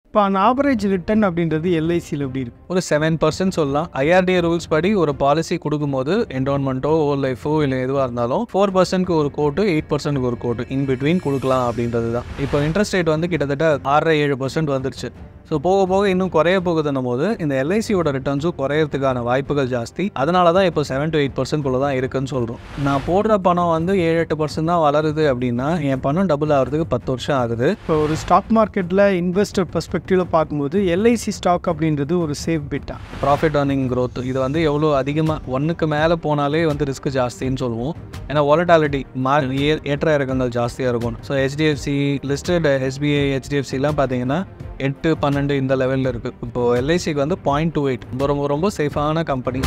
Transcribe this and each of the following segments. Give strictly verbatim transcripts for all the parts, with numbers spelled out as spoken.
இப்போ அந்த average return அப்படின்றது எல்ஐசியில் எப்படி இருக்குது? ஒரு செவன் பர்சன்ட் சொல்லலாம். ஐஆர்டிஏ ரூல்ஸ் படி ஒரு பாலிசி கொடுக்கும்போது என்டோன்மெண்ட்டோ ஹோல் லைஃபோ இல்லை எதுவாக இருந்தாலும் ஃபோர் பர்சன்ட்க்கு ஒரு கோட்டு எயிட் பர்சன்ட்க்கு ஒரு கோட்டு இன் பிட்வீன் கொடுக்கலாம் அப்படின்றது தான். இப்போ இன்ட்ரெஸ்ட் ரேட் வந்து கிட்டத்தட்ட ஆறரை ஏழு பர்சன்ட் வந்துருச்சு. ஸோ போக போக இன்னும் குறைய போகுதுன்னும் போது இந்த எல்ஐசியோட ரிட்டர்ன்ஸும் குறையறதுக்கான வாய்ப்புகள் ஜாஸ்தி. அதனால தான் இப்போ செவன் டு எயிட் பர்சன்ட் குள்ள தான் இருக்குன்னு சொல்கிறோம். நான் போடுற பணம் வந்து ஏழு எட்டு பர்சன்ட் தான் வளருது அப்படின்னா என் பணம் டபுள் ஆகிறதுக்கு பத்து வருஷம் ஆகுது. இப்போ ஒரு ஸ்டாக் மார்க்கெட்டில் இன்வெஸ்டர் பெர்ஸ்பெக்டிவ்ல பார்க்கும்போது எல்ஐசி ஸ்டாக் அப்படின்றது ஒரு safe bet? Profit earning growth இது வந்து எவ்வளோ அதிகமாக ஒன்றுக்கு மேலே போனாலே வந்து ரிஸ்க் ஜாஸ்தின்னு சொல்லுவோம். ஏன்னா வாலட்டாலிட்டி மா ஏற்ற இறக்கங்கள் ஜாஸ்தியாக இருக்கும். ஸோ ஹெச்டிஎஃப்சி லிஸ்டட் எஸ்பிஐ ஹெச்டிஎஃப்சிலாம் பார்த்தீங்கன்னா எட்டு பன்னெண்டு இந்த லெவலில் இருக்குது. இப்போது எல்ஐசிக்கு வந்து பாயிண்ட் டூ எயிட் ரொம்ப ரொம்ப ரொம்ப சேஃபான கம்பெனி.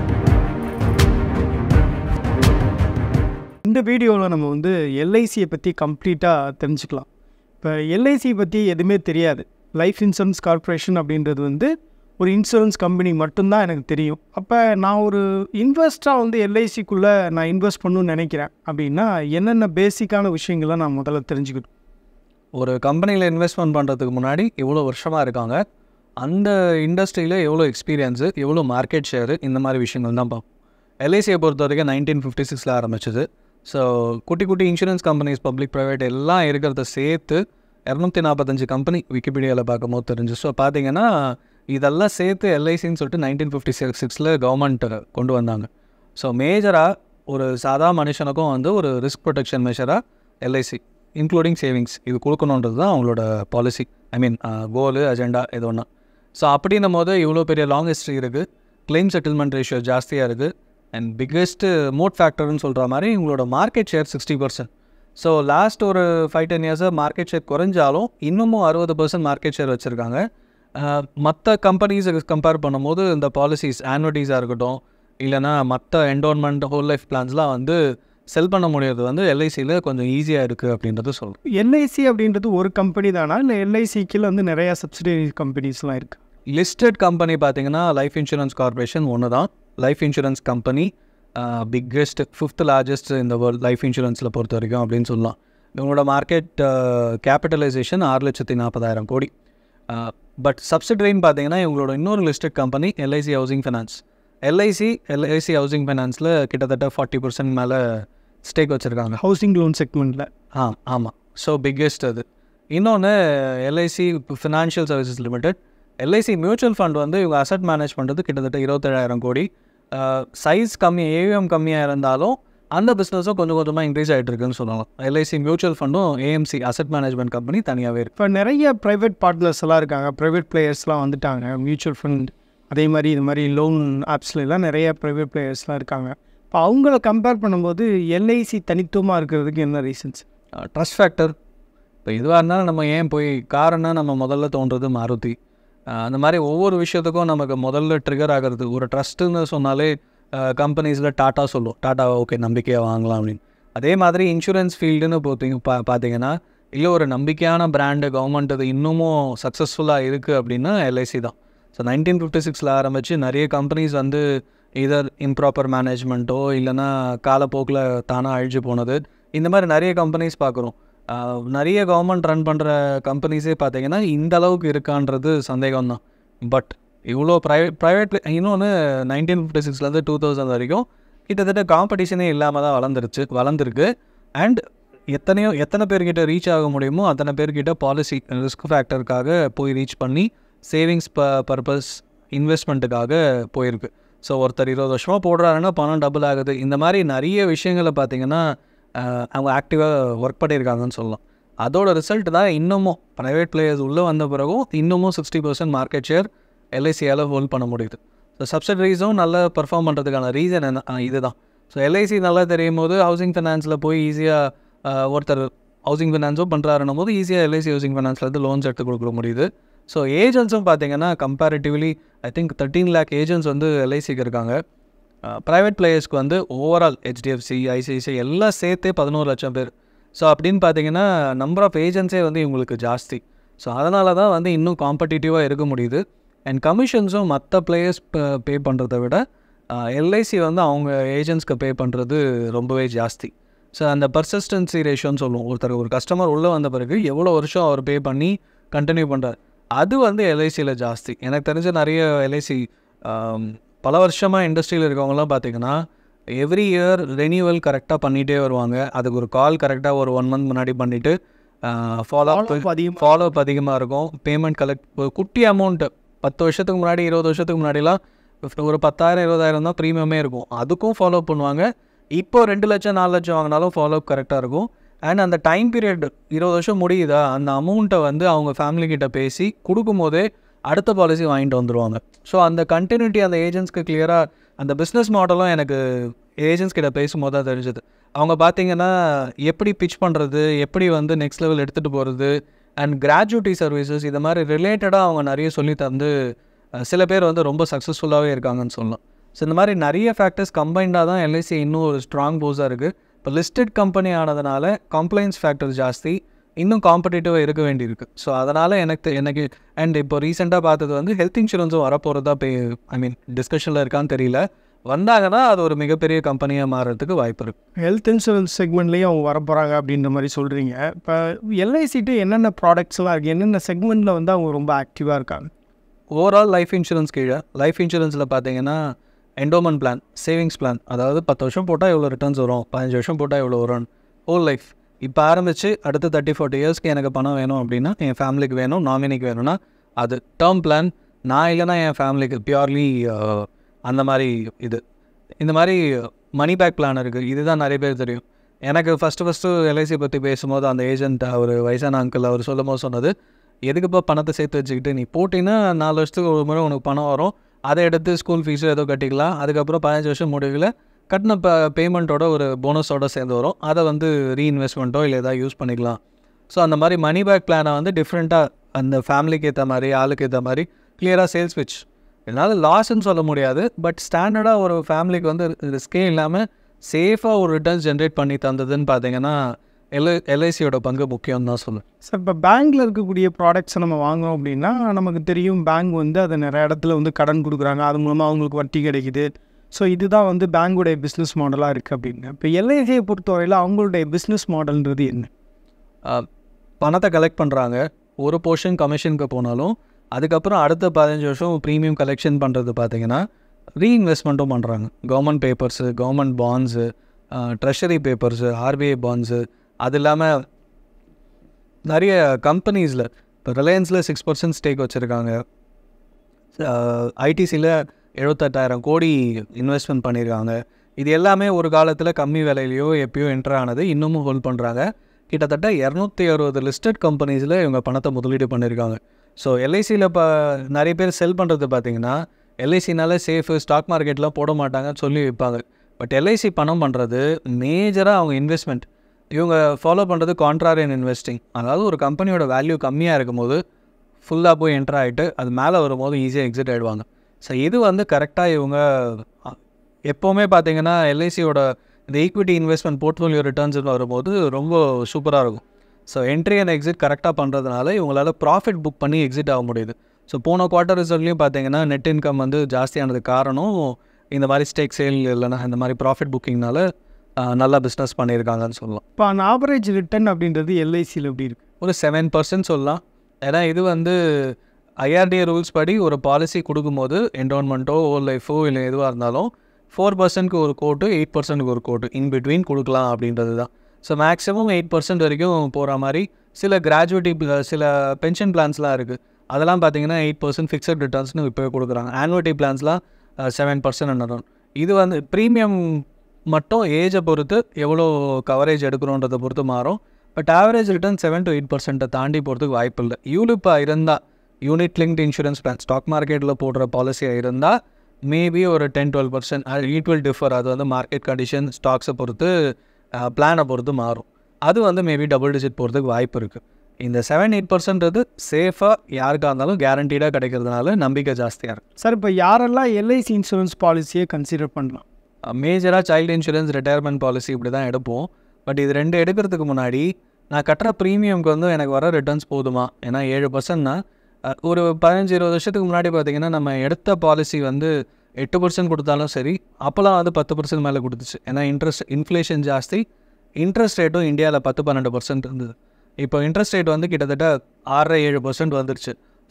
இந்த வீடியோவில் நம்ம வந்து எல்ஐசியை பற்றி கம்ப்ளீட்டாக தெரிஞ்சுக்கலாம். இப்போ எல்ஐசி பற்றி எதுவுமே தெரியாது. லைஃப் இன்சூரன்ஸ் கார்பரேஷன் அப்படின்றது வந்து ஒரு இன்சூரன்ஸ் கம்பெனி மட்டும்தான் எனக்கு தெரியும். அப்போ நான் ஒரு இன்வெஸ்டராக வந்து எல்ஐசிக்குள்ளே நான் இன்வெஸ்ட் பண்ணணும்னு நினைக்கிறேன் அப்படின்னா என்னென்ன பேசிக்கான விஷயங்களை நான் முதல்ல தெரிஞ்சுக்கணும்? ஒரு கம்பெனியில் இன்வெஸ்ட்மெண்ட் பண்ணுறதுக்கு முன்னாடி எவ்வளோ வருஷமாக இருக்காங்க, அந்த இண்டஸ்ட்ரியில் எவ்வளோ எக்ஸ்பீரியன்ஸு, எவ்வளோ மார்க்கெட் ஷேரு, இந்த மாதிரி விஷயங்கள் தான் பார்ப்போம். எல்ஐசியை பொறுத்த வரைக்கும் நைன்டீன் ஃபிஃப்டி சிக்ஸில் ஆரம்பிச்சது. ஸோ குட்டி குட்டி இன்சூரன்ஸ் கம்பெனிஸ் பப்ளிக் ப்ரைவேட் எல்லாம் இருக்கிறத சேர்த்து இரநூத்தி நாற்பத்தஞ்சு கம்பெனி விக்கிபீடியாவில் பார்க்கும்போது தெரிஞ்சு. ஸோ பார்த்தீங்கன்னா இதெல்லாம் சேர்த்து எல்ஐசின்னு சொல்லிட்டு நைன்டீன் ஃபிஃப்டி சிக்ஸ் சிக்ஸில் கவர்மெண்ட் கொண்டு வந்தாங்க. ஸோ மேஜராக ஒரு சாதா மனுஷனுக்கும் வந்து ஒரு ரிஸ்க் ப்ரொடெக்ஷன் மெஷராக எல்ஐசி இன்க்ளூடிங் சேவிங்ஸ் இது கொடுக்கணுன்றது தான் அவங்களோட பாலிசி. ஐ மீன் கோலு அஜெண்டா இது ஒன்று. ஸோ அப்படின்னும் போது இவ்வளோ பெரிய லாங் ஹிஸ்ட்ரி இருக்குது. கிளைம் செட்டில்மெண்ட் ரேஷியோ ஜாஸ்தியாக இருக்குது. அண்ட் பிக்கெஸ்ட்டு மோட் ஃபேக்டர்னு சொல்கிற மாதிரி இவங்களோட market share sixty percent. So last ஒரு ஃபைவ் டென் இயர்ஸாக மார்க்கெட் ஷேர் குறைஞ்சாலும் இன்னமும் அறுபது பர்சன்ட் மார்க்கெட் ஷேர் வச்சுருக்காங்க. மற்ற கம்பெனிஸுக்கு கம்பேர் பண்ணும்போது இந்த பாலிசிஸ் ஆன்வட்டிஸாக இருக்கட்டும் இல்லைனா மற்ற என்டோன்மெண்ட் ஹோல் லைஃப் பிளான்ஸ்லாம் வந்து செல் பண்ண முடியாது வந்து எல்ஐசியில் கொஞ்சம் ஈஸியாக இருக்குது அப்படின்றது சொல்லுவோம். எல்ஐசி அப்படின்றது ஒரு கம்பெனி தானா இல்லை எல்ஐசிக்கில் வந்து நிறையா சப்சிடரி கம்பெனிஸ்லாம் இருக்குது? லிஸ்டட் கம்பெனி பார்த்தீங்கன்னா லைஃப் இன்சூரன்ஸ் கார்பரேஷன் ஒன்று தான். Life insurance company biggest fifth largest இந்த வேர்ல்ட் லைஃப் இன்சூரன்ஸில் பொறுத்த வரைக்கும் அப்படின்னு சொல்லலாம். இவங்களோட மார்க்கெட் கேபிட்டலைசேஷன் ஆறு லட்சத்தி நாற்பதாயிரம் கோடி. பட் சப்சிடரின்னு பார்த்தீங்கன்னா இவங்களோட இன்னொரு listed company LIC housing finance. LIC LIC housing ஃபைனான்ஸில் கிட்டத்தட்ட ஃபார்ட்டி பர்சன்ட் மேலே ஸ்டேக் வச்சுருக்காங்க ஹவுசிங் லோன் செக்மெண்ட்டில். ஆ ஆமாம். ஸோ பிக்கெஸ்ட் அது. இன்னொன்று LIC financial services limited. LIC mutual fund வந்து இவங்க அசட் மேனேஜ் பண்ணுறது கிட்டத்தட்ட இருபத்தேழாயிரம் கோடி. சைஸ் கம்மி ஏவிஎம் கம்மியாக இருந்தாலும் அந்த பிஸ்னஸும் கொஞ்சம் கொஞ்சமாக இன்க்ரீஸ் ஆகிட்டு இருக்குன்னு சொல்லலாம். எல்ஐசி மியூச்சுவல் ஃபண்டும் ஏஎம்சி அசட் மேனேஜ்மெண்ட் கம்பெனி தனியாகவே இருக்குது. இப்போ நிறைய ப்ரைவேட் பார்ட்னர்ஸ் எல்லாம் இருக்காங்க, ப்ரைவேட் பிளேயர்ஸ்லாம் வந்துட்டாங்க. மியூச்சுவல் ஃபண்ட் அதே மாதிரி இது மாதிரி லோன் ஆப்ஸ்லாம் நிறைய ப்ரைவேட் பிளேயர்ஸ்லாம் இருக்காங்க. இப்போ அவங்கள கம்பேர் பண்ணும்போது எல்ஐசி தனித்துவமாக இருக்கிறதுக்கு என்ன ரீசன்ஸ்? Trust factor. இப்போ எதுவாக இருந்தாலும் நம்ம ஏன் போய் காரன்னா நம்ம முதல்ல தோன்றது மாருதி. அந்த மாதிரி ஒவ்வொரு விஷயத்துக்கும் நமக்கு முதல்ல ட்ரிகர் ஆகிறது ஒரு ட்ரஸ்ட்டுன்னு சொன்னாலே கம்பெனிஸில் டாட்டா சொல்லுவோம், டாட்டா ஓகே நம்பிக்கையாக வாங்கலாம் அப்படின்னு. அதே மாதிரி இன்சூரன்ஸ் ஃபீல்டுன்னு பார்த்தீங்க பா பார்த்தீங்கன்னா இல்லை ஒரு நம்பிக்கையான பிராண்டு கவர்மெண்ட் அது இன்னமும் சக்ஸஸ்ஃபுல்லாக இருக்குது அப்படின்னா எல்ஐசி தான். ஸோ நைன்டீன் ஃபிஃப்டி சிக்ஸில் ஆரம்பித்து நிறைய கம்பெனிஸ் வந்து இதர் இம்ப்ராப்பர் மேனேஜ்மெண்ட்டோ இல்லைனா காலப்போக்கில் தானாக அழிஞ்சு போனது, இந்த மாதிரி நிறைய கம்பெனிஸ் பார்க்குறோம். நிறைய கவர்மெண்ட் ரன் பண்ணுற கம்பெனிஸே பார்த்தீங்கன்னா இந்த அளவுக்கு இருக்கான்றது சந்தேகம் தான். பட் இவ்வளோ ப்ரைவேட் ப்ரைவேட் இன்னொன்று நைன்டீன் ஃபிஃப்டி சிக்ஸ்லேருந்து டூ தௌசண்ட் வரைக்கும் கிட்டத்தட்ட காம்படிஷனே இல்லாமல் தான் வளர்ந்துருச்சு வளர்ந்துருக்கு. அண்ட் எத்தனையோ எத்தனை பேர்கிட்ட ரீச் ஆக முடியுமோ அத்தனை பேர்கிட்ட பாலிசி ரிஸ்க் ஃபேக்டருக்காக போய் ரீச் பண்ணி சேவிங்ஸ் ப பர்பஸ் இன்வெஸ்ட்மெண்ட்டுக்காக போயிருக்கு. ஸோ ஒருத்தர் இருபது வருஷமாக போடுறாருன்னா பணம் டபுள் ஆகுது. இந்த மாதிரி நிறைய விஷயங்களை பார்த்திங்கன்னா அவங்க ஆக்டிவாக ஒர்க் பண்ணியிருக்காங்கன்னு சொல்லலாம். அதோட ரிசல்ட் தான் இன்னமும் ப்ரைவேட் பிளேயர்ஸ் உள்ளே வந்த பிறகும் இன்னமும் சிக்ஸ்டி பர்சன்ட் மார்க்கெட் ஷேர் எல்ஐசியால் ஹோல்ட் பண்ண முடியுது. ஸோ சப்சிடரிஸும் நல்லா பர்ஃபார்ம் பண்ணுறதுக்கான ரீசன் என்ன இது தான். ஸோ எல்ஐசி நல்லா தெரியும் போது ஹவுசிங் ஃபைனான்ஸில் போய் ஈஸியாக ஒருத்தர் ஹவுசிங் ஃபைனான்ஸும் பண்ணுறாருன்னும் போது ஈஸியாக எல்ஐசி ஹவுசிங் ஃபைனான்ஸ்லேருந்து லோன்ஸ் எடுத்து கொடுக்க முடியுது. ஸோ ஏஜென்ட்ஸும் பார்த்தீங்கன்னா comparatively I think thirteen lakh agents வந்து எல்ஐசிக்கு இருக்காங்க. ப்ரைவேட் பிளேயர்ஸ்க்கு வந்து ஓவரால் ஹெச்டிஎஃப்சி ஐசிஐசிஐ எல்லாம் சேர்த்தே பதினோரு லட்சம் பேர். ஸோ அப்படின்னு பார்த்தீங்கன்னா நம்பர் ஆஃப் ஏஜென்ட்ஸே வந்து இவங்களுக்கு ஜாஸ்தி. ஸோ அதனால தான் வந்து இன்னும் காம்படிட்டிவாக இருக்க முடியுது. அண்ட் கமிஷன்ஸும் மற்ற பிளேயர்ஸ் பே பண்ணுறதை விட எல்ஐசி வந்து அவங்க ஏஜென்ட்ஸ்க்கு பே பண்ணுறது ரொம்பவே ஜாஸ்தி. ஸோ அந்த பர்சிஸ்டன்சி ரேஷியோன்னு சொல்லுவோம். ஒருத்தர் ஒரு கஸ்டமர் உள்ளே வந்த பிறகு எவ்வளோ வருஷம் அவர் பே பண்ணி கண்டினியூ பண்ணுறார். அது வந்து எல்ஐசியில் ஜாஸ்தி. எனக்கு தெரிஞ்ச நிறைய எல்ஐசி பல வருஷமாக இண்டஸ்ட்ரியில் இருக்கவங்களாம் பார்த்திங்கன்னா எவ்ரி இயர் ரெனியூவல் கரெக்டாக பண்ணிகிட்டே வருவாங்க. அதுக்கு ஒரு கால் கரெக்டாக ஒரு ஒன் மந்த் முன்னாடி பண்ணிவிட்டு ஃபாலோ அப் ஃபாலோ அப் அதிகமாக இருக்கும். பேமெண்ட் கலெக்ட் குட்டி அமௌண்ட்டு பத்து வருஷத்துக்கு முன்னாடி இருபது வருஷத்துக்கு முன்னாடிலாம் ஒரு பத்தாயிரம் இருபதாயிரம் தான் ப்ரீமியமே இருக்கும். அதுக்கும் ஃபாலோ பண்ணுவாங்க. இப்போது ரெண்டு லட்சம் நாலு லட்சம் வாங்கினாலும் ஃபாலோ அப் கரெக்டாக இருக்கும். அண்ட் அந்த டைம் பீரியட் இருபது வருஷம் முடியுதா, அந்த அமௌண்ட்டை வந்து அவங்க ஃபேமிலிக்கிட்ட பேசி கொடுக்கும்போதே அடுத்த பாலிசி வாங்கிட்டு வந்துடுவாங்க. ஸோ அந்த கண்டினியூட்டி அந்த ஏஜென்ட்ஸ்க்கு கிளியராக அந்த பிஸ்னஸ் மாடலும் எனக்கு ஏஜென்ட்ஸ் கிட்ட பேசும்போது தான் தெரிஞ்சது. அவங்க பார்த்திங்கன்னா எப்படி பிச் பண்ணுறது, எப்படி வந்து நெக்ஸ்ட் லெவல் எடுத்துகிட்டு போகிறது, அண்ட் கிராஜுவிட்டி சர்வீசஸ் இது மாதிரி ரிலேட்டடாக அவங்க நிறைய சொல்லி தந்து சில பேர் வந்து ரொம்ப சக்ஸஸ்ஃபுல்லாகவே இருக்காங்கன்னு சொல்லலாம். ஸோ இந்த மாதிரி நிறைய ஃபேக்டர்ஸ் கம்பைண்டாக தான் எல்ஐசி இன்னும் ஒரு ஸ்ட்ராங் போஸாக இருக்குது. இப்போ லிஸ்டட் கம்பெனி ஆனதுனால கம்ப்ளைண்ட்ஸ் ஃபேக்டர் ஜாஸ்தி, இன்னும் காம்படிட்டிவாக இருக்க வேண்டியிருக்கு. ஸோ அதனால் எனக்கு எனக்கு அண்ட் இப்போ ரீசெண்டாக பார்த்தது வந்து ஹெல்த் இன்சூரன்ஸும் வரப்போகிறதா இப்போ ஐ மீன் டிஸ்கஷனில் இருக்கான்னு தெரியல. வந்தாங்கன்னா அது ஒரு மிகப்பெரிய கம்பெனியாக மாறுறதுக்கு வாய்ப்பு இருக்குது. ஹெல்த் இன்சூரன்ஸ் செக்மெண்ட்லேயும் அவங்க வரப்போகிறாங்க அப்படின்ற மாதிரி சொல்கிறீங்க. இப்போ எல்ஐசிட்டு என்னென்ன ப்ராடக்ட்ஸ்லாம் இருக்குது, என்னென்ன செக்மெண்ட்டில் வந்து அவங்க ரொம்ப ஆக்டிவாக இருக்காங்க? ஓவரால் லைஃப் இன்சூரன்ஸ் கீழே லைஃப் இன்சூரன்ஸில் பார்த்தீங்கன்னா என்டோமெண்ட் பிளான், சேவிங்ஸ் பிளான், அதாவது பத்து வருஷம் போட்டால் எவ்வளோ ரிட்டர்ன்ஸ் வரும், பதினஞ்சு வருஷம் போட்டால் எவ்வளோ வரும், ஹோல் லைஃப். இப்போ ஆரம்பித்து அடுத்த தேர்ட்டி ஃபார்ட்டி இயர்ஸ்க்கு எனக்கு பணம் வேணும் அப்படின்னா, என் ஃபேமிலிக்கு வேணும், நாமினிக்கு வேணும்னா அது டேர்ம் பிளான். நான் இல்லைனா என் ஃபேமிலிக்கு பியூர்லி அந்த மாதிரி இது. இந்த மாதிரி மணி பேக் பிளான் இருக்குது. இதுதான் நிறைய பேர் தெரியும். எனக்கு ஃபஸ்ட்டு ஃபஸ்ட்டு எல்ஐசி பற்றி பேசும்போது அந்த ஏஜென்ட் அவர் வயசான அங்கிள் அவர் சொல்லும் போது சொன்னது, எதுக்குப்பா பணத்தை சேர்த்து வச்சுக்கிட்டு, நீ போட்டிங்கன்னா நாலு வருஷத்துக்கு ஒரு முறை உனக்கு பணம் வரும், அதை எடுத்து ஸ்கூல் ஃபீஸு ஏதோ கட்டிக்கலாம், அதுக்கப்புறம் பதினஞ்சு வருஷம் முடிவில் கட்டின ப பேமெண்ட்டோட ஒரு போனஸோடு சேர்ந்து வரும், அதை வந்து ரீஇன்வெஸ்ட்மெண்ட்டோ இல்லை எதாவது யூஸ் பண்ணிக்கலாம். ஸோ அந்த மாதிரி மணி பேக் பிளானை வந்து டிஃப்ரெண்ட்டாக அந்த ஃபேமிலிக்கு ஏற்ற மாதிரி ஆளுக்கு ஏற்ற மாதிரி கிளியராக சேல்ஸ் பிச். இதனால் லாஸ்ன்னு சொல்ல முடியாது, பட் ஸ்டாண்டர்டாக ஒரு ஃபேமிலிக்கு வந்து ரிஸ்கே இல்லாமல் சேஃபாக ஒரு ரிட்டர்ன்ஸ் ஜென்ரேட் பண்ணி தந்ததுன்னு பார்த்தீங்கன்னா எல்ஐ எல்ஐசியோட பங்கு முக்கியம் தான் சொல்லுவேன். சார், இப்போ பேங்க்கில் இருக்கக்கூடிய ப்ராடக்ட்ஸை நம்ம வாங்குகிறோம் அப்படின்னா நமக்கு தெரியும் பேங்க் வந்து அதை நிறைய இடத்துல வந்து கடன் கொடுக்குறாங்க, அது மூலமாக அவங்களுக்கு வட்டி கிடைக்குது. ஸோ இதுதான் வந்து பேங்குடைய பிஸ்னஸ் மாடலாக இருக்குது அப்படின்னு. இப்போ எல்ஐசியை பொறுத்தவரையில் அவங்களுடைய பிஸ்னஸ் மாடல்ன்றது என்ன? பணத்தை கலெக்ட் பண்ணுறாங்க, ஒரு போர்ஷன் கமிஷனுக்கு போனாலும் அதுக்கப்புறம் அடுத்த பதினஞ்சு வருஷம் ப்ரீமியம் கலெக்ஷன் பண்ணுறது பார்த்தீங்கன்னா ரீஇன்வெஸ்ட்மெண்ட்டும் பண்ணுறாங்க. Government papers, government bonds, treasury papers, RBI bonds, அது இல்லாமல் நிறைய கம்பெனிஸில் இப்போ ரிலையன்ஸில் சிக்ஸ் பர்சன்ட் ஸ்டேக் வச்சுருக்காங்க, ஐடிசியில் எழுபத்தெட்டாயிரம் கோடி இன்வெஸ்ட்மெண்ட் பண்ணியிருக்காங்க. இது எல்லாமே ஒரு காலத்தில் கம்மி விலையிலையோ எப்பயோ என்ட்ரு ஆனது, இன்னமும் ஹோல்ட் பண்ணுறாங்க. கிட்டத்தட்ட இரநூத்தி அறுபது லிஸ்டட் கம்பெனிஸில் இவங்க பணத்தை முதலீடு பண்ணியிருக்காங்க. ஸோ எல்ஐசியில் இப்போ நிறைய பேர் செல் பண்ணுறது பார்த்திங்கன்னா எல்ஐசினால சேஃபு, ஸ்டாக் மார்க்கெட்லாம் போட மாட்டாங்கன்னு சொல்லி வைப்பாங்க. பட் எல்ஐசி பணம் பண்ணுறது மேஜராக அவங்க இன்வெஸ்ட்மெண்ட். இவங்க ஃபாலோ பண்ணுறது கான்ட்ராரியன் இன்வெஸ்டிங். அதாவது ஒரு கம்பெனியோட வேல்யூ கம்மியாக இருக்கும் போது ஃபுல்லாக போய் என்ட்ரு ஆகிட்டு அது மேலே வரும்போது ஈஸியாக எக்ஸிட் ஆகிடுவாங்க. ஸோ இது வந்து கரெக்டாக இவங்க எப்போவுமே பார்த்திங்கன்னா எல்ஐசியோட இந்த ஈக்விட்டி இன்வெஸ்ட்மெண்ட் போர்ட்ஃபோலியோ ரிட்டர்ன்ஸ் வரும்போது ரொம்ப சூப்பராக இருக்கும். ஸோ என்ட்ரி அண்ட் எக்ஸிட் கரெக்டாக பண்ணுறதுனால இவங்களால் ப்ராஃபிட் புக் பண்ணி எக்ஸிட் ஆக முடியுது. ஸோ போன குவார்ட்டர் ரிசல்ட்லையும் பார்த்தீங்கன்னா நெட் இன்கம் வந்து ஜாஸ்தியானது காரணம் இந்த மாதிரி ஸ்டேக் சேல் இல்லைனா இந்த மாதிரி ப்ராஃபிட் புக்கிங்னால நல்லா பிஸ்னஸ் பண்ணியிருக்காங்கன்னு சொல்லலாம். இப்போ அந்த ஆவரேஜ் ரிட்டர்ன் அப்படின்றது எல்ஐசியில் எப்படி இருக்குது? ஒரு செவன் பர்சன்ட் சொல்லலாம். ஏன்னா இது வந்து ஐஆர்டிஏ ரூல்ஸ் படி ஒரு பாலிசி கொடுக்கும்போது என்டோன்மெண்ட்டோ ஹோல் லைஃபோ இல்லை எதுவாக இருந்தாலும் ஃபோர் பர்சன்ட்க்கு ஒரு கோட்டு, எயிட் பர்சன்ட்க்கு ஒரு கோட்டு இன் பிட்வீன் கொடுக்கலாம் அப்படின்றது தான். ஸோ மேக்ஸிமம் எயிட் பர்சன்ட் வரைக்கும் போகிற மாதிரி சில கிராஜுவிட்டி சில பென்ஷன் பிளான்ஸ்லாம் இருக்குது. அதெல்லாம் பார்த்தீங்கன்னா எயிட் பர்சன்ட் ஃபிக்ஸட் ரிட்டர்ன்ஸ்னு இப்போ கொடுக்குறாங்க. ஆனுவிட்டி பிளான்ஸ்லாம் செவன் பர்சன்ட் என்னும். இது வந்து ப்ரீமியம் மட்டும் ஏஜை பொறுத்து எவ்வளோ கவரேஜ் எடுக்கிறோன்றதை பொறுத்து மாறும். But average return seven to eight பர்சன்ட்டை தாண்டி போகிறதுக்கு வாய்ப்பு இல்லை. யூலிப்பாக இருந்தால், unit linked insurance plan stock மார்க்கெட்டில் போடுற பாலிசியாக இருந்தால் மேபி ஒரு ten twelve percent it will differ. அது வந்து மார்க்கெட் கண்டிஷன், ஸ்டாக்ஸை பொறுத்து, பிளானை பொறுத்து மாறும். அது வந்து மேபி டபுள் டிஜிட் போகிறதுக்கு வாய்ப்பு இருக்குது. இந்த செவன் எயிட் பர்சன்ட்றது சேஃபாக யாருக்காக இருந்தாலும் கேரண்டீடாக கிடைக்கிறதுனால நம்பிக்கை ஜாஸ்தியாக இருக்குது. சார், இப்போ யாரெல்லாம் எல்ஐசி இன்சூரன்ஸ் பாலிசியை கன்சிடர் பண்ணலாம்? மேஜராக சைல்டு இன்சூரன்ஸ், ரிட்டையர்மெண்ட் பாலிசி இப்படி தான் எடுப்போம். பட் இது ரெண்டு எடுக்கிறதுக்கு முன்னாடி நான் கட்டுற ப்ரீமியம்க்கு வந்து எனக்கு வர ரிட்டர்ன்ஸ் போதுமா? ஏன்னா ஏழு பர்சன்ட்னா ஒரு பதினஞ்சு இருபது வருஷத்துக்கு முன்னாடி பார்த்திங்கன்னா நம்ம எடுத்த பாலிசி வந்து எட்டு பர்சன்ட் கொடுத்தாலும் சரி, அப்போலாம் வந்து பத்து பர்சன்ட் மேலே கொடுத்துச்சு. ஏன்னா இன்ட்ரெஸ்ட் இன்ஃப்ளேஷன் ஜாஸ்தி, இன்ட்ரெஸ்ட் ரேட்டும் இந்தியாவில் பத்து பன்னெண்டு பர்சன்ட் இருந்தது. இப்போ இன்ட்ரெஸ்ட் ரேட் வந்து கிட்டத்தட்ட ஆறரை ஏழு பர்சன்ட் வந்துருச்சு.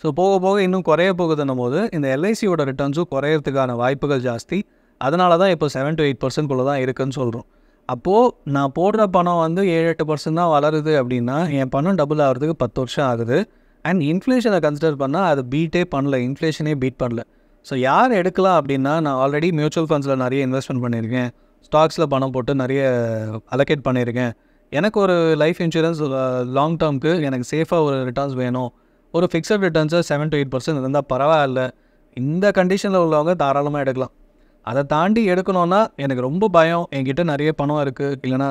ஸோ போக போக இன்னும் குறைய போகுதுன்னும் போது இந்த எல்ஐசியோட ரிட்டர்ன்ஸும் குறையிறதுக்கான வாய்ப்புகள் ஜாஸ்தி. அதனால தான் இப்போ செவன் டு எயிட் பர்சன்ட்குள்ளே தான் இருக்குதுன்னு சொல்கிறோம். அப்போது நான் போடுற பணம் வந்து ஏழு எட்டு பர்சன்ட் தான் வளருது அப்படின்னா என் பணம் டபுள் ஆகிறதுக்கு பத்து வருஷம் ஆகுது. அண்ட் இன்ஃப்ளேஷனை கன்சிடர் பண்ணால் அது பீட்டே பண்ணல, இன்ஃப்ளேஷனே பீட் பண்ணல. ஸோ யார் எடுக்கலாம் அப்படின்னா, நான் ஆல்ரெடி மியூச்சுவல் ஃபண்ட்ஸில் நிறைய இன்வெஸ்ட்மெண்ட் பண்ணியிருக்கேன், ஸ்டாக்ஸில் பணம் போட்டு நிறைய அலோகேட் பண்ணியிருக்கேன். எனக்கு ஒரு லைஃப் இன்சூரன்ஸ் லாங் டேர்முக்கு எனக்கு சேஃபாக ஒரு ரிட்டர்ன்ஸ் வேணும், ஒரு ஃபிக்ஸட் ரிட்டர்ன்ஸை செவன் டு எயிட் பர்சன்ட் இருந்தால் பரவாயில்ல, இந்த கண்டிஷனில் உள்ளவங்க தாராளமாக எடுக்கலாம். அதை தாண்டி எடுக்கணுன்னா எனக்கு ரொம்ப பயம், என்கிட்ட நிறைய பணம் இருக்குது, இல்லைனா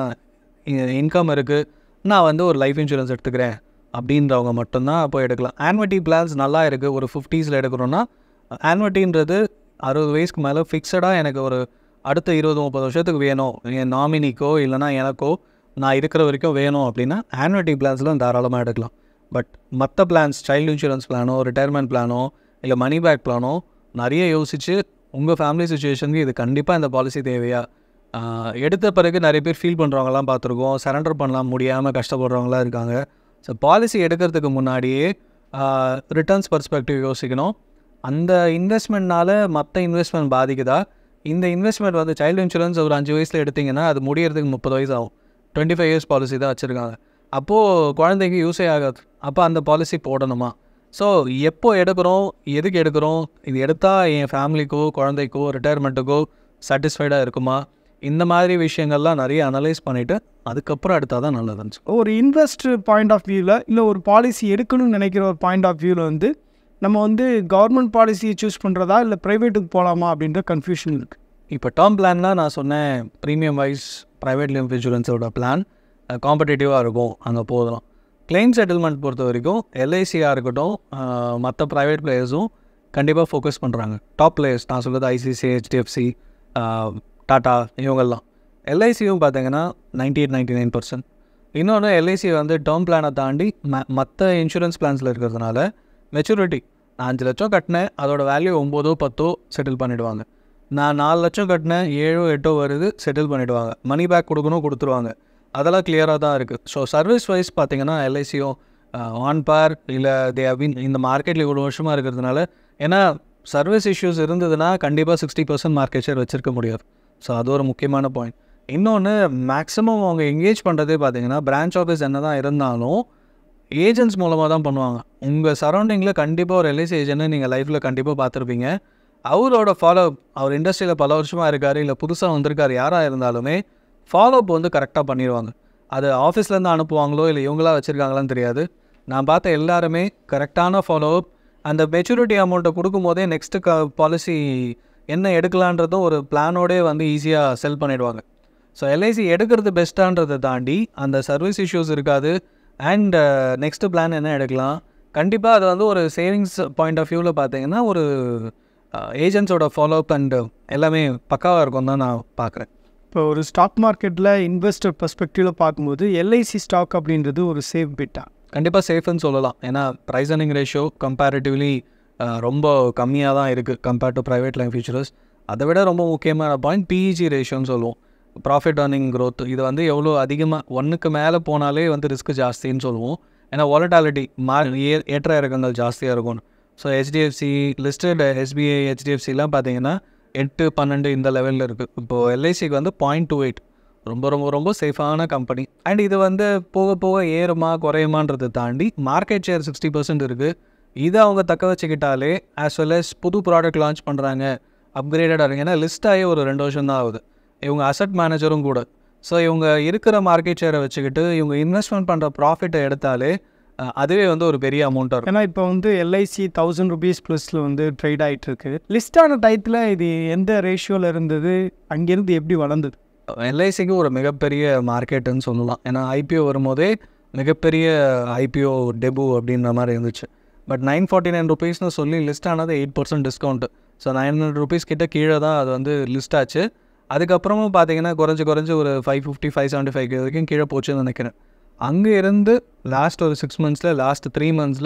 இன்கம் இருக்குது, நான் வந்து ஒரு லைஃப் இன்சூரன்ஸ் எடுத்துக்கிறேன் அப்படின்றவங்க மட்டும்தான் அப்போ எடுக்கலாம். ஆன்வட்டி பிளான்ஸ் நல்லா இருக்குது. ஒரு ஃபிஃப்டீஸில் எடுக்கிறோன்னா ஆன்வட்டின்றது அறுபது வயசுக்கு மேலே ஃபிக்ஸடாக எனக்கு ஒரு அடுத்த இருபது முப்பது வருஷத்துக்கு வேணும், என் நாமினிக்கோ இல்லைனா எனக்கோ நான் இருக்கிற வரைக்கும் வேணும் அப்படின்னா ஆன்வட்டி பிளான்ஸ்லாம் தாராளமாக எடுக்கலாம். பட் மற்ற பிளான்ஸ், சைல்டு இன்சூரன்ஸ் பிளானோ, ரிட்டையர்மெண்ட் பிளானோ, இல்லை மணி பேக் பிளானோ நிறைய யோசித்து உங்கள் ஃபேமிலி சுச்சுவேஷனுக்கு இது கண்டிப்பாக இந்த பாலிசி தேவையா, எடுத்த பிறகு நிறைய பேர் ஃபீல் பண்ணுறவங்களாம் பார்த்துருக்கோம், சரண்டர் பண்ணலாம் முடியாமல் கஷ்டப்படுறவங்களாம் இருக்காங்க. ஸோ பாலிசி எடுக்கிறதுக்கு முன்னாடியே ரிட்டர்ன்ஸ் பர்ஸ்பெக்டிவ் யோசிக்கணும். அந்த இன்வெஸ்ட்மெண்ட்னால் மற்ற இன்வெஸ்ட்மெண்ட் பாதிக்குதா, இந்த இன்வெஸ்ட்மெண்ட் வந்து சைல்டு இன்சூரன்ஸ் ஒரு அஞ்சு வயசில் எடுத்திங்கன்னா அது முடியறதுக்கு முப்பது வயசு ஆகும், டுவெண்ட்டி ஃபைவ் இயர்ஸ் பாலிசி தான் வச்சுருக்காங்க. அப்போது குழந்தைக்கு யூஸே ஆகாது. அப்போ அந்த பாலிசி போடணுமா? ஸோ எப்போ எடுக்கிறோம், எதுக்கு எடுக்கிறோம், இது எடுத்தால் என் ஃபேமிலிக்கோ குழந்தைக்கோ ரிட்டையர்மெண்ட்டுக்கோ சாட்டிஸ்ஃபைடாக இருக்குமா, இந்த மாதிரி விஷயங்கள்லாம் நிறைய அனலைஸ் பண்ணிவிட்டு அதுக்கப்புறம் எடுத்தால் தான் நல்லதுன்னு. ஒரு இன்வெஸ்டர் பாயிண்ட் ஆஃப் வியூவில் இல்லை ஒரு பாலிசி எடுக்கணும்னு நினைக்கிற ஒரு பாயிண்ட் ஆஃப் வியூவில் வந்து நம்ம வந்து கவர்மெண்ட் பாலிசியை சூஸ் பண்ணுறதா இல்லை ப்ரைவேட்டுக்கு போகலாமா அப்படின்ற கன்ஃபியூஷன் இருக்குது. இப்போ டேர்ம் பிளான்லாம் நான் சொன்னேன், ப்ரீமியம் வைஸ் ப்ரைவேட் லைஃப் இன்சூரன்ஸோட பிளான் காம்படிட்டிவாக இருக்கும், அங்கே போகலாம். கிளைம் செட்டில்மெண்ட் பொறுத்த வரைக்கும் எல்ஐசியாக இருக்கட்டும், மற்ற ப்ரைவேட் பிளேயர்ஸும் கண்டிப்பாக ஃபோக்கஸ் பண்ணுறாங்க. டாப் பிளேயர்ஸ் நான் சொல்கிறது ஐசிசி, ஹெச்டிஎஃப்சி, டாட்டா, இவங்கெல்லாம். எல்ஐசியும் பார்த்தீங்கன்னா ninety eight ninety nine percent. இன்னொன்று எல்ஐசி வந்து டேர்ம் பிளானை தாண்டி ம மற்ற இன்சூரன்ஸ் பிளான்ஸில் இருக்கிறதுனால மெச்சூரிட்டி, நான் அஞ்சு லட்சம் கட்டினேன், அதோட வேல்யூ ஒம்போதோ பத்தோ செட்டில் பண்ணிவிடுவாங்க. நான் நாலு லட்சம் கட்டினேன், ஏழோ எட்டோ வருது, செட்டில் பண்ணிவிடுவாங்க. மணி பேக் கொடுக்கணும், கொடுத்துருவாங்க. அதெல்லாம் கிளியராக தான் இருக்குது. ஸோ சர்வீஸ் வைஸ் பார்த்திங்கன்னா எல்ஐசியும் ஆன் பார் இல்லை தே ஹவ் பீன் இந்த மார்க்கெட்டில் இவ்வளோ வருஷமாக இருக்கிறதுனால, ஏன்னா சர்வீஸ் இஷ்யூஸ் இருந்ததுன்னா கண்டிப்பாக சிக்ஸ்டி பர்சன்ட் மார்க்கெட் ஷேர் வச்சுருக்க முடியாது. ஸோ அது ஒரு முக்கியமான பாயிண்ட். இன்னொன்று, மேக்ஸிமம் அவங்க எங்கேஜ் பண்ணுறதே பார்த்திங்கன்னா பிரான்ச் ஆஃபீஸ் என்ன தான் இருந்தாலும் ஏஜென்ட்ஸ் மூலமாக தான் பண்ணுவாங்க. உங்கள் சரௌண்டிங்கில் கண்டிப்பாக ஒரு எல்ஐசி ஏஜென்ட்னு நீங்கள் லைஃப்பில் கண்டிப்பாக பார்த்துருப்பீங்க. அவரோட ஃபாலோ, அவர் இண்டஸ்ட்ரியில் பல வருஷமாக இருக்கார் இல்லை புதுசாக வந்திருக்கார், யாராக இருந்தாலுமே ஃபாலோஅப் வந்து கரெக்டாக பண்ணிடுவாங்க. அது ஆஃபீஸ்லேருந்து அனுப்புவாங்களோ இல்லை இவங்களா வச்சுருக்காங்களான்னு தெரியாது. நான் பார்த்த எல்லாருமே கரெக்டான ஃபாலோஅப், அந்த மெச்சூரிட்டி அமௌண்ட்டை கொடுக்கும் போதே நெக்ஸ்ட்டு க பாலிசி என்ன எடுக்கலான்றதும் ஒரு பிளானோடே வந்து ஈஸியாக செல் பண்ணிவிடுவாங்க. ஸோ எல்ஐசி எடுக்கிறது பெஸ்ட்டான்றதை தாண்டி அந்த சர்வீஸ் இஷ்யூஸ் இருக்காது. அண்ட் நெக்ஸ்ட்டு பிளான் என்ன எடுக்கலாம், கண்டிப்பாக அது வந்து ஒரு சேவிங்ஸ் பாயிண்ட் ஆஃப் வியூவில் பார்த்தீங்கன்னா ஒரு ஏஜென்ட்ஸோட ஃபாலோஅப் அண்ட் எல்லாமே பக்காவாக இருக்கும் தான் நான் பார்க்குறேன். இப்போ ஒரு ஸ்டாக் மார்க்கெட்டில் இன்வெஸ்டர் பர்ஸ்பெக்டிவில் பார்க்கும்போது எல்ஐசி ஸ்டாக் அப்படின்றது ஒரு சேஃப் பெட்டா? கண்டிப்பாக சேஃப்னு சொல்லலாம். ஏன்னா ப்ரைஸ் அர்னிங் ரேஷியோ கம்பேரிட்டிவ்லி ரொம்ப கம்மியாக தான் இருக்குது compared to private life insurance. அதை விட ரொம்ப முக்கியமான பாயிண்ட் பிஇஜி ரேஷியோன்னு சொல்லுவோம், ப்ராஃபிட் அர்னிங் க்ரோத். இது வந்து எவ்வளோ அதிகமாக ஒன்றுக்கு மேலே போனாலே வந்து ரிஸ்க் ஜாஸ்தின்னு சொல்லுவோம். ஏன்னா வாலட்டாலிட்டி மா ஏ ஏற்ற இறக்கங்கள் ஜாஸ்தியாக இருக்கும். ஸோ ஹெச்டிஎஃப்சி லிஸ்டட் எஸ்பிஐ ஹெச்டிஎஃப்சிலாம் பார்த்தீங்கன்னா எட்டு பன்னெண்டு இந்த லெவலில் இருக்குது. இப்போது எல்ஐசிக்கு வந்து பாயிண்ட் டூ எயிட் ரொம்ப ரொம்ப ரொம்ப சேஃபான கம்பெனி. அண்ட் இது வந்து போக போக ஏறுமா குறையுமான்றதை தாண்டி மார்க்கெட் ஷேர் சிக்ஸ்டி பர்சன்ட் இருக்குது. இதை அவங்க தக்க வச்சுக்கிட்டாலே ஆஸ் வெல் அஸ் புது ப்ராடக்ட் லான்ச் பண்ணுறாங்க, அப்கிரேடடாக இருக்குது. ஏன்னா லிஸ்ட் ஆகி ஒரு ரெண்டு வருஷம் தான் ஆகுது. இவங்க அசட் மேனேஜரும் கூட. ஸோ இவங்க இருக்கிற மார்க்கெட் ஷேரை வச்சுக்கிட்டு இவங்க இன்வெஸ்ட்மெண்ட் பண்ணுற ப்ராஃபிட்டை எடுத்தாலே அதுவே வந்து ஒரு பெரிய அமௌண்ட்டாக இருக்கும். ஏன்னா இப்போ வந்து எல்ஐசி தௌசண்ட் ருபீஸ் ப்ளஸில் வந்து ட்ரேட் ஆகிட்டு இருக்குது. லிஸ்டான டயத்தில் இது எந்த ரேஷியோவில் இருந்தது, அங்கேருந்து எப்படி வளர்ந்தது? எல்ஐசிக்கு ஒரு மிகப்பெரிய மார்க்கெட்டுன்னு சொல்லலாம். ஏன்னா ஐபிஓ வரும்போதே மிகப்பெரிய ஐபிஓ டெபு அப்படின்ற மாதிரி இருந்துச்சு. பட் நைன் ஃபார்ட்டி நைன் ருபீஸ்னு சொல்லி லிஸ்ட் ஆனது eight percent discount. So nine hundred rupees கிட்ட கீழே தான் அது வந்து லிஸ்ட் ஆச்சு. அதுக்கப்புறமும் பார்த்தீங்கன்னா குறைஞ்சி குறைஞ்சி ஒரு five fifty five seventy five வரைக்கும் கீழே போச்சுன்னு நினைக்கிறேன். அங்கே இருந்து லாஸ்ட் ஒரு சிக்ஸ் மந்த்ஸில் லாஸ்ட் த்ரீ மந்த்ஸில்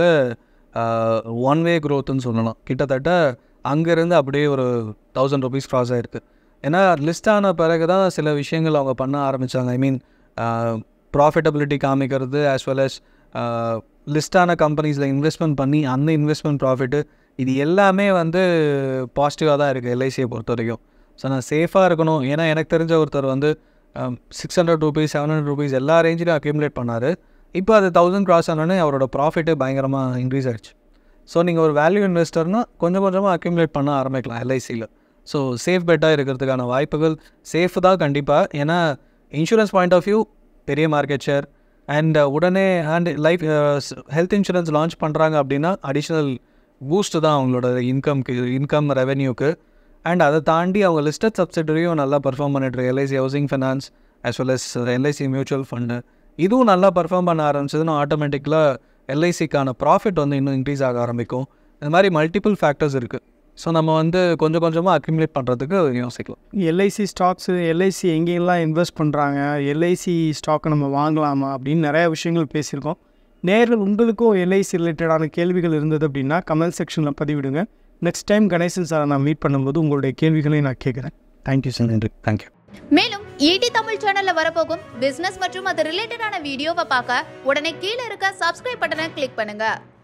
ஒன் வே க்ரோத்துன்னு சொல்லலாம். கிட்டத்தட்ட அங்கேருந்து அப்படியே ஒரு தௌசண்ட் ருபீஸ் க்ராஸ் ஆகிருக்கு. ஏன்னா லிஸ்ட் ஆன பிறகு தான் சில விஷயங்கள் அவங்க பண்ண ஆரம்பித்தாங்க. ஐ மீன் ப்ராஃபிட்டபிலிட்டி காமிக்கிறது ஆஸ் வெல் அஸ் லிஸ்டான கம்பெனிஸில் இன்வெஸ்ட்மெண்ட் பண்ணி அந்த இன்வெஸ்ட்மெண்ட் ப்ராஃபிட்டு இது எல்லாமே வந்து பாசிட்டிவாக தான் இருக்குது எல்ஐசியை பொறுத்த வரைக்கும். ஸோ நான் சேஃபாக இருக்கணும். ஏன்னா எனக்கு தெரிஞ்ச ஒருத்தர் வந்து six hundred rupees seven hundred rupees எல்லா ரேஞ்சிலையும் அக்யூமுலேட் பண்ணார். இப்போ அது தௌசண்ட் கிராஸ் ஆனோடனே அவரோட ப்ராஃபிட்டு பயங்கரமாக இன்க்ரீஸ் ஆகிடுச்சு. ஸோ நீங்கள் ஒரு வேல்யூ இன்வெஸ்டர்னால் கொஞ்சம் கொஞ்சமாக அக்யூமுலேட் பண்ண ஆரம்பிக்கலாம் எல்ஐசியில். ஸோ சேஃப் பெட்டாக இருக்கிறதுக்கான வாய்ப்புகள் சேஃப் தான் கண்டிப்பாக. ஏன்னா இன்சூரன்ஸ் பாயிண்ட் ஆஃப் வியூ பெரிய மார்க்கெட் ஷேர் அண்ட் உடனே and life health insurance launch பண்ணுறாங்க அப்படின்னா அடிஷ்னல் பூஸ்ட்டு தான் அவங்களோட இன்கம்க்கு இன்கம் ரெவென்யூக்கு. அண்ட் அதை தாண்டி அவங்க லிஸ்டட் சப்சிடரியும் நல்லா பர்ஃபார்ம் பண்ணிட்டுருக்கு. LIC housing finance as well as LIC mutual fund இதுவும் நல்லா பர்ஃபார்ம் பண்ண ஆரம்பிச்சதுன்னா ஆட்டோமேட்டிக்கலாக எல்ஐசிக்கான ப்ராஃபிட் வந்து இன்னும் இன்க்ரீஸ் ஆக ஆரம்பிக்கும். இந்த மாதிரி மல்டிபிள் ஃபேக்டர்ஸ் இருக்குது. ஸோ நம்ம வந்து கொஞ்சம் கொஞ்சமாக அக்யூமுலேட் பண்ணுறதுக்கு யோசிக்கலாம். எல்ஐசி ஸ்டாக்ஸு எல்ஐசி எங்கெல்லாம் இன்வெஸ்ட் பண்ணுறாங்க, எல்ஐசி ஸ்டாக்கை நம்ம வாங்கலாமா அப்படின்னு நிறையா விஷயங்கள் பேசியிருக்கோம். நேரில் உங்களுக்கும் எல்ஐசி ரிலேட்டடான கேள்விகள் இருந்தது அப்படின்னா கமெண்ட் செக்ஷனில் பதிவிடுங்க. நெக்ஸ்ட் டைம் கணேசன் சாரை நான் மீட் பண்ணும்போது உங்களுடைய கேள்விகளையும் நான் கேட்குறேன். Thank you sir. நன்றி. தேங்க்யூ. மேலும் ஈடி தமிழ் சேனல்ல வரப்போகும் பிசினஸ் மற்றும் அது ரிலேட்டடான வீடியோவை பார்க்க உடனே கீழே இருக்க சப்ஸ்கிரைப் பட்டனை கிளிக் பண்ணுங்க.